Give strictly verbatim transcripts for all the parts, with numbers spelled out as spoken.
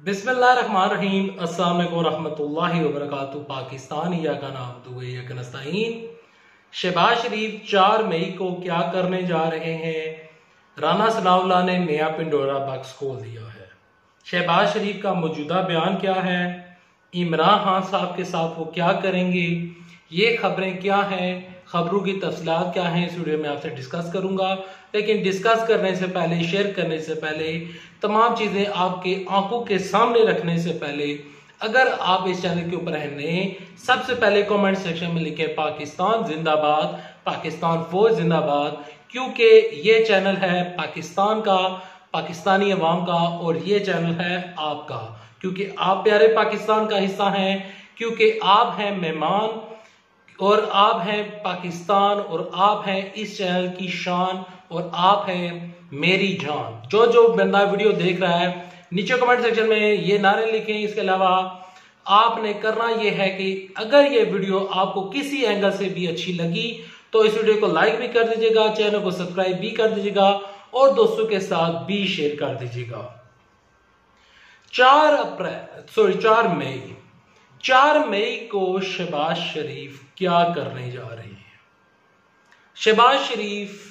बिस्मिल्लाहिर्रहमानिर्रहीम। अस्सलाम वालेकुम रहमतुल्लाहि व बरकातुहू। पाकिस्तान या का नाम दुआ या का नस्ताईन। शहबाज शरीफ चार मई को क्या करने जा रहे हैं? राना सनाउल्लाह ने नया पंडोरा बॉक्स खोल दिया है। शहबाज शरीफ का मौजूदा बयान क्या है? इमरान खान साहब के साथ वो क्या करेंगे? ये खबरें क्या हैं? खबरों की तफसीलात क्या हैं? इस वीडियो में आपसे डिस्कस करूंगा। लेकिन डिस्कस करने से पहले, शेयर करने से पहले, तमाम चीजें आपके आंखों के सामने रखने से पहले, अगर आप इस चैनल के ऊपर हैं नए, सबसे पहले कमेंट सेक्शन में लिखें पाकिस्तान जिंदाबाद, पाकिस्तान फौज जिंदाबाद, क्योंकि ये चैनल है पाकिस्तान का, पाकिस्तानी अवाम का, और ये चैनल है आपका, क्योंकि आप प्यारे पाकिस्तान का हिस्सा हैं, क्योंकि आप हैं मेहमान और आप हैं पाकिस्तान, और आप हैं इस चैनल की शान, और आप हैं मेरी जान। जो जो बंदा वीडियो देख रहा है नीचे कमेंट सेक्शन में ये नारे लिखें। इसके अलावा आपने करना ये है कि अगर ये वीडियो आपको किसी एंगल से भी अच्छी लगी तो इस वीडियो को लाइक भी कर दीजिएगा, चैनल को सब्सक्राइब भी कर दीजिएगा और दोस्तों के साथ भी शेयर कर दीजिएगा। चार अप्रैल सॉरी चार मई चार मई को शहबाज शरीफ क्या करने जा रहे हैं? शहबाज शरीफ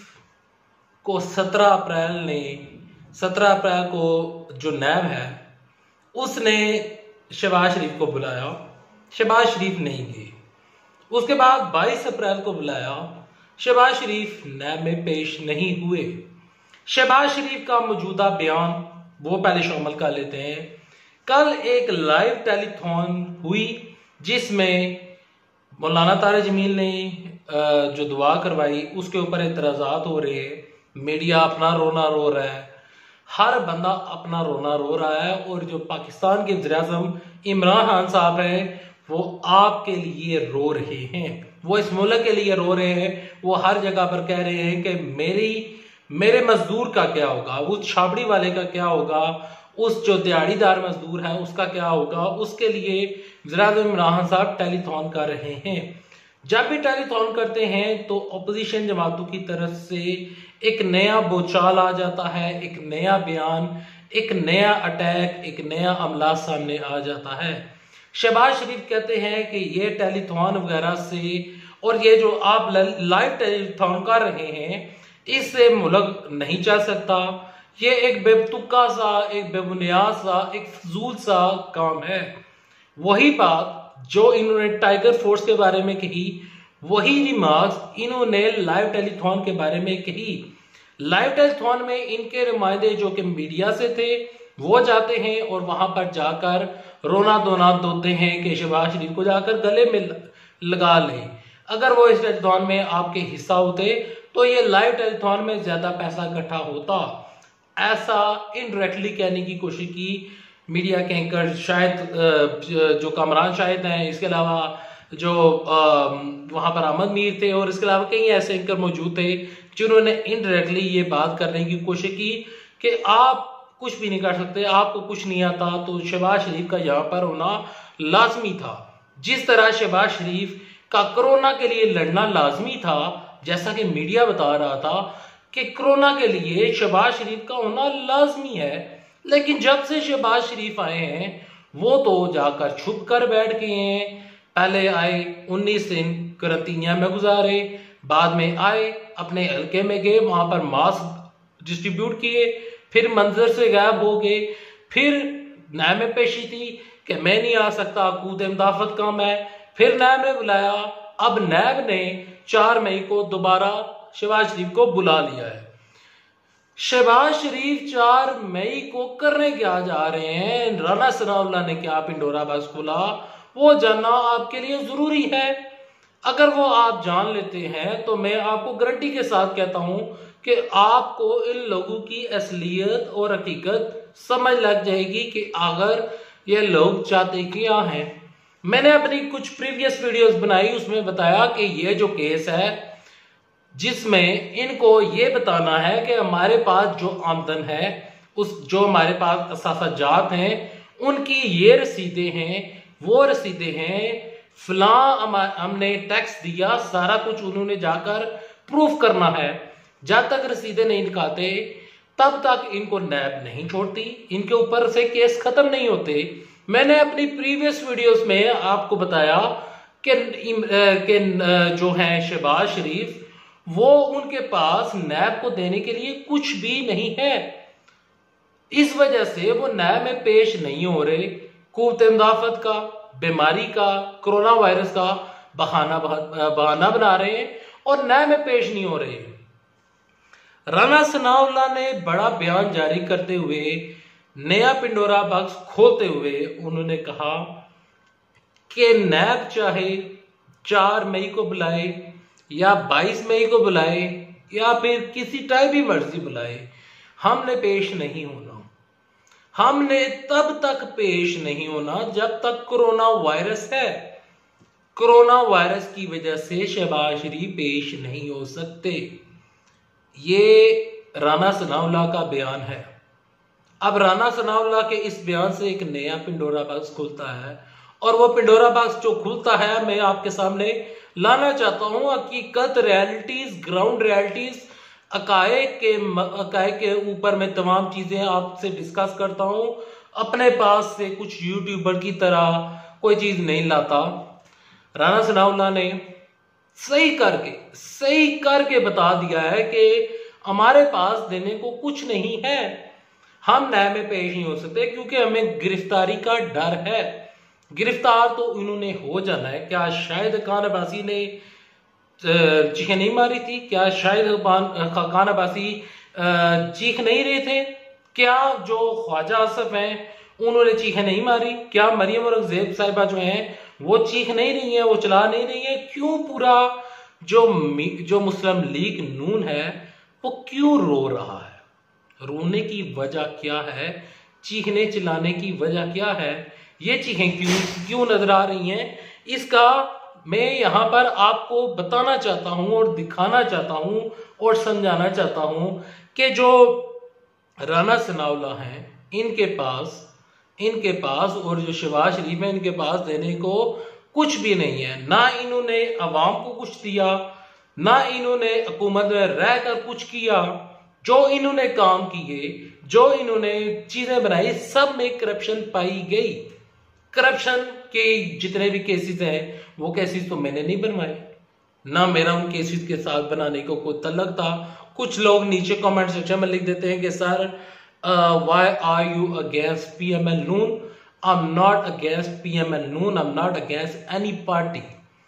को सत्रह अप्रैल ने सत्रह अप्रैल को जो नैब है उसने शहबाज शरीफ को बुलाया। शहबाज शरीफ नहीं गए। उसके बाद बाईस अप्रैल को बुलाया। शहबाज शरीफ नैब में पेश नहीं हुए। शहबाज शरीफ का मौजूदा बयान वो पहले शामिल कर लेते हैं। कल एक लाइव टेलीथॉन हुई जिसमें मौलाना तारा जमील ने जो दुआ करवाई उसके ऊपर एतराजात हो रहे हैं। मीडिया अपना रोना रो रहा है, हर बंदा अपना रोना रो रहा है, और जो पाकिस्तान के वज़ीर-ए-आज़म इमरान खान साहब हैं वो आपके लिए रो रहे हैं, वो इस मुल्क के लिए रो रहे हैं। वो हर जगह पर कह रहे हैं कि मेरी मेरे मजदूर का क्या होगा, उस छाबड़ी वाले का क्या होगा, उस जो दिहाड़ीदार मजदूर है उसका क्या होगा। उसके लिए वज़ीर-ए-आज़म इमरान खान साहब टेलीथॉन कर रहे हैं। जब भी टेलीथॉन करते हैं तो अपोजिशन जमातों की तरफ से एक नया बोचाल आ जाता है, एक नया बयान, एक नया अटैक, एक नया हमला सामने आ जाता है। शहबाज शरीफ कहते हैं कि ये टेलीथॉन वगैरह से और ये जो आप लाइव टेलीथॉन कर रहे हैं इससे मुल्क नहीं चल सकता। ये एक बेतुका सा, एक बेबुनियाद सा, एक फजूल सा काम है। वही बात जो इन्होंने टाइगर फोर्स के बारे में कही, वही रिमार्क्स इन्होंने लाइव टेलीथॉन के बारे में कही। लाइव टेलीथॉन में इनके नुमाइंदे जो कि मीडिया से थे वो जाते हैं और वहां पर जाकर रोना धोना धोते हैं कि शहबाज शरीफ को जाकर गले में लगा लें। अगर वो इस टेलीथॉन में आपके हिस्सा होते तो ये लाइव टेलीथॉन में ज्यादा पैसा इकट्ठा होता। ऐसा इनडायरेक्टली कहने की कोशिश की मीडिया के एंकर, शायद जो कामरान शायद हैं, इसके अलावा जो वहां पर अहमद मीर थे, और इसके अलावा कई ऐसे एंकर मौजूद थे जिन्होंने इनडायरेक्टली ये बात करने की कोशिश की कि आप कुछ भी नहीं कर सकते, आपको कुछ नहीं आता, तो शहबाज शरीफ का यहाँ पर होना लाजमी था। जिस तरह शहबाज शरीफ का कोरोना के लिए लड़ना लाजमी था, जैसा कि मीडिया बता रहा था कि कोरोना के लिए शहबाज शरीफ का होना लाजमी है, लेकिन जब से शहबाज शरीफ आए हैं वो तो जाकर छुप कर बैठ गए हैं। पहले आए उन्नीस दिन करंतिनिया में गुजारे, बाद में आए अपने हल्के में गए, वहां पर मास्क डिस्ट्रीब्यूट किए, फिर मंजर से गायब हो गए। फिर नैब में पेशी थी कि मैं नहीं आ सकता, कूद मुदाफत काम है, फिर नैब ने बुलाया। अब नैब ने चार मई को दोबारा शहबाज शरीफ को बुला लिया है। शहबाज शरीफ चार मई को करने क्या जा रहे हैं? राना सनाउल्लाह ने क्या पंडोरा बॉक्स खोला, वो जानना आपके लिए जरूरी है। अगर वो आप जान लेते हैं तो मैं आपको गारंटी के साथ कहता हूं कि आपको इन लोगों की असलियत और हकीकत समझ लग जाएगी कि अगर ये लोग चाहते क्या हैं। मैंने अपनी कुछ प्रीवियस वीडियोस बनाई, उसमें बताया कि ये जो केस है जिसमें इनको ये बताना है कि हमारे पास जो आमदन है, उस जो हमारे पास असासाजात हैं उनकी ये रसीदें हैं, वो रसीदें हैं, फलां हमने टैक्स दिया, सारा कुछ उन्होंने जाकर प्रूफ करना है। जब तक रसीदें नहीं दिखाते तब तक इनको नैब नहीं छोड़ती, इनके ऊपर से केस खत्म नहीं होते। मैंने अपनी प्रीवियस वीडियोस में आपको बताया कि, कि जो है शहबाज शरीफ, वो उनके पास नैब को देने के लिए कुछ भी नहीं है। इस वजह से वो नैब में पेश नहीं हो रहे। कुव्वत मुदाफत का, बीमारी का, कोरोना वायरस का बहाना बहाना बना रहे हैं और नैब में पेश नहीं हो रहे। राना सनाउल्लाह ने बड़ा बयान जारी करते हुए, नया पिंडोरा बॉक्स खोलते हुए उन्होंने कहा कि नैब चाहे चार मई को बुलाए या बाईस मई को बुलाए या फिर किसी टाइम भी मर्जी बुलाए, हमने पेश नहीं होना। हमने तब तक पेश नहीं होना जब तक कोरोना वायरस है। कोरोना वायरस की वजह से शहबाज शरीफ पेश नहीं हो सकते। ये राना सनाउल्लाह का बयान है। अब राना सनाउल्लाह के इस बयान से एक नया पिंडोरा बॉक्स खुलता है और वो पिंडोरा बॉक्स जो खुलता है, मैं आपके सामने लाना चाहता हूं हकीकत, रियलिटीज, ग्राउंड रियलिटीज, अकायक के अकायक के ऊपर मैं तमाम चीजें आपसे डिस्कस करता हूं। अपने पास से कुछ यूट्यूबर की तरह कोई चीज नहीं लाता। राना सनाउल्लाह ने सही करके सही करके बता दिया है कि हमारे पास देने को कुछ नहीं है, हम न्याय में पेश नहीं हो सकते क्योंकि हमें गिरफ्तारी का डर है। गिरफ्तार तो इन्होंने हो जाना है। क्या शायद खान अब्बासी ने चीख नहीं मारी थी? क्या शायद खान अब्बासी चीख नहीं रहे थे? क्या जो ख्वाजा आसफ हैं उन्होंने चीख नहीं मारी? क्या मरियम और ज़ेब साहिबा जो हैं वो चीख नहीं रही है, वो चला नहीं रही है? क्यों पूरा जो जो मुस्लिम लीग नून है वो क्यों रो रहा है? रोने की वजह क्या है? चीखने चिल्लाने की वजह क्या है? ये चीखें क्यों क्यों नजर आ रही हैं? इसका मैं यहाँ पर आपको बताना चाहता हूँ और दिखाना चाहता हूँ और समझाना चाहता हूँ कि जो राना सनाउल्लाह हैं, इनके पास इनके पास और जो शहबाज शरीफ है, इनके पास देने को कुछ भी नहीं है। ना इन्होंने अवाम को कुछ दिया, ना इन्होंने हुकूमत में रहकर कुछ किया। जो इन्होंने काम किए, जो इन्होंने चीजें बनाई, सब में करप्शन पाई गई। करप्शन के जितने भी केसेस हैं वो केसेस तो मैंने नहीं बनवाए, ना मेरा उन केसेस के साथ बनाने को कोई तल्लक था। कुछ लोग नीचे कमेंट सेक्शन में लिख देते हैं कि sir why are you against PML Noon? I am not against PML Noon, I am not against any party.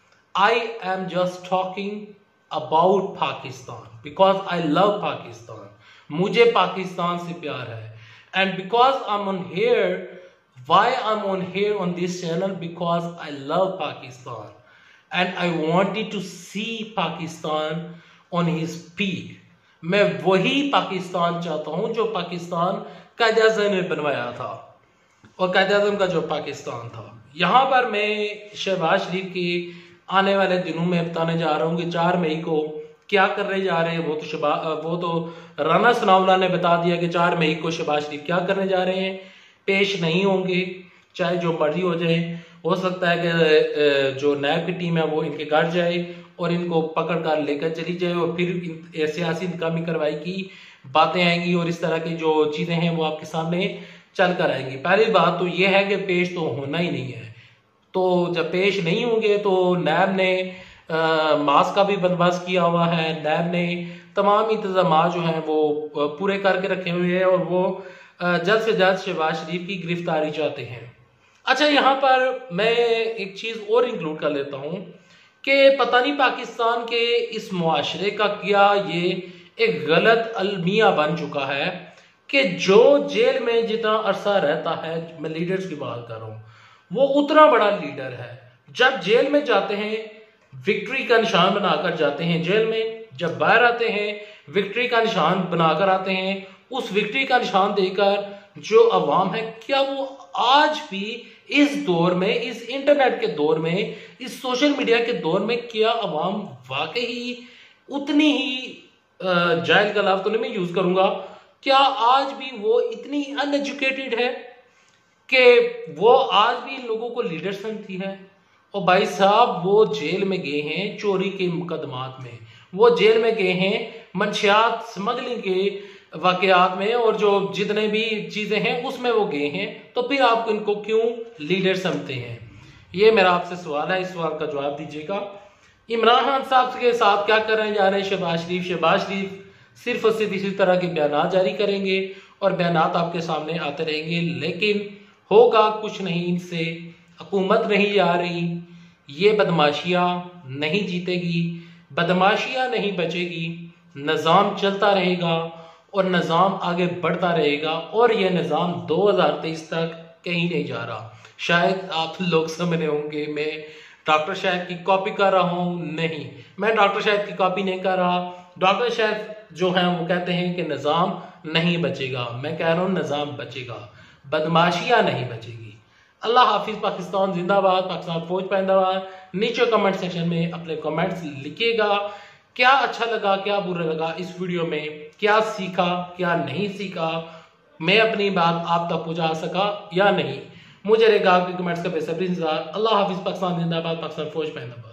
I am just talking about Pakistan because I love Pakistan. मुझे पाकिस्तान से प्यार है and because I am on here, why I'm on here on this channel, because I love Pakistan and I wanted to see Pakistan on his peak. मैं वही पाकिस्तान चाहता हूं जो पाकिस्तान कायदे आज़म ने बनवाया था और कायदे आज़म का जो पाकिस्तान था। यहां पर मैं शहबाज शरीफ की आने वाले दिनों में बताने जा रहा हूं कि चार मई को क्या करने जा रहे हैं। वो तो शहबा वो तो राना सनाउल्लाह ने बता दिया कि चार मई को शहबाज शरीफ क्या करने जा रहे हैं, पेश नहीं होंगे, चाहे जो मर्जी हो जाए। हो सकता है कि जो नैब की टीम है वो इनके घर जाए और इनको पकड़ कर लेकर चली जाए और फिर सियासी इंतकामी कार्रवाई की बातें आएंगी और इस तरह की जो चीजें हैं वो आपके सामने चल कर आएंगी। पहली बात तो ये है कि पेश तो होना ही नहीं है। तो जब पेश नहीं होंगे तो नैब ने मास्क का भी बंदोबस्त किया हुआ है, नैब ने तमाम इंतजाम जो हैं वो पूरे करके रखे हुए हैं और वो जल्द से जल्द शहबाज शरीफ की गिरफ्तारी चाहते हैं। अच्छा, यहाँ पर मैं एक चीज और इंक्लूड कर लेता हूँ कि पता नहीं पाकिस्तान के इस मुआशरे का क्या ये एक गलत अलमिया बन चुका है कि जो जेल में जितना अरसा रहता है, मैं लीडर्स की बात कर रहा हूँ, वो उतना बड़ा लीडर है। जब जेल में जाते हैं विक्ट्री का निशान बनाकर जाते हैं जेल में, जब बाहर आते हैं विक्ट्री का निशान बनाकर आते हैं। उस विक्ट्री का निशान देकर जो अवाम है, क्या वो आज भी इस दौर में, इस इंटरनेट के दौर में, इस सोशल मीडिया के दौर में, क्या अवाम वाकई उतनी ही जायज का लफ्ज़ तो नहीं मैं यूज करूंगा, क्या आज भी वो इतनी अनएजुकेटेड है कि वो आज भी लोगों को लीडर समझती है? और भाई साहब, वो जेल में गए हैं चोरी के मुकदमात में, वो जेल में गए हैं मंशियात स्मगलिंग के वाकयात में और जो जितने भी चीजें हैं उसमें वो गए हैं, तो फिर आप इनको क्यों लीडर समझते हैं? ये मेरा आपसे सवाल है, इस सवाल का जवाब दीजिएगा। इमरान खान साहब के साथ क्या करने जा रहे हैं शहबाज शरीफ? शहबाज शरीफ सिर्फ और सिर्फ इसी तरह के बयान जारी करेंगे और बयान आपके सामने आते रहेंगे, लेकिन होगा कुछ नहीं इनसे। हुकूमत नहीं जा रही, ये बदमाशियां नहीं जीतेगी, बदमाशियां नहीं बचेगी, निज़ाम चलता रहेगा और निज़ाम आगे बढ़ता रहेगा और यह निज़ाम दो हज़ार तेईस तक कहीं नहीं जा रहा। शायद आप लोग समझ रहे होंगे मैं डॉक्टर शाहिद की कॉपी कर रहा हूं, नहीं, मैं डॉक्टर शाहिद की कॉपी नहीं कर रहा। डॉक्टर शाहिद जो है वो कहते हैं कि निज़ाम नहीं बचेगा, मैं कह रहा हूं निज़ाम बचेगा, बदमाशियां नहीं बचेगी। अल्लाह हाफिज। पाकिस्तान जिंदाबाद, पाकिस्तान फौज पैंदाबाद। नीचे कमेंट सेक्शन में अपने कमेंट्स लिखिएगा, क्या अच्छा लगा क्या बुरा लगा इस वीडियो में, क्या सीखा क्या नहीं सीखा, मैं अपनी बात आप तक पहुंचा सका या नहीं। मुझे रहेगा आपके कमेंट्स का बेसब्री इंतजार। अल्लाह हाफिज। पाकिस्तान जिंदाबाद, पाकिस्तान फौज पैंदाबाद।